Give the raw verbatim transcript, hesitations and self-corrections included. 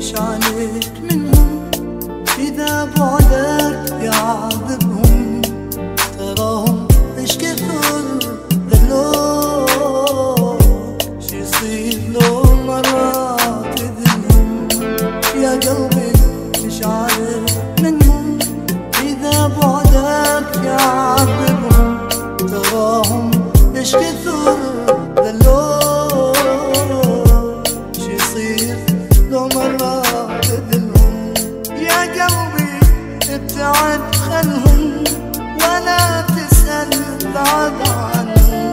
ايش عليك منهم إذا بعدك يعذبهم؟ تراهم ايش كثر ذلوك، شي يصير لو مرات تذلهم. يا قلبي ايش عليك منهم إذا بعدك يعذبهم؟ تراهم ايش كثر ذلوك، شي يصير لو مرات تذلهم. يا قلبي ابتعد خلهم ولا تسأل بعد عنهم.